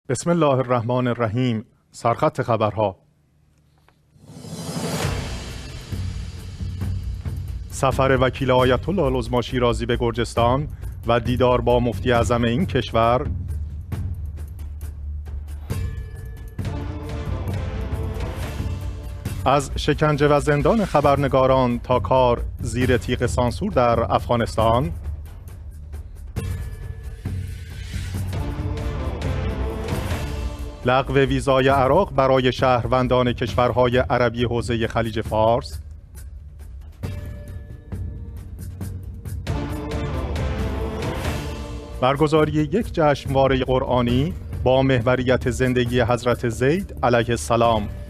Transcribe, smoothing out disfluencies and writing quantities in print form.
بسم الله الرحمن الرحیم. سرخط خبرها. سفر وکیل آیت الله العظمی شیرازی به گرجستان و دیدار با مفتی اعظم این کشور. از شکنجه و زندان خبرنگاران تا کار زیر تیغ سانسور در افغانستان. لغو ویزای عراق برای شهروندان کشورهای عربی حوزه خلیج فارس. برگزاری یک جشنواره قرآنی با محوریت زندگی حضرت زید علیه السلام.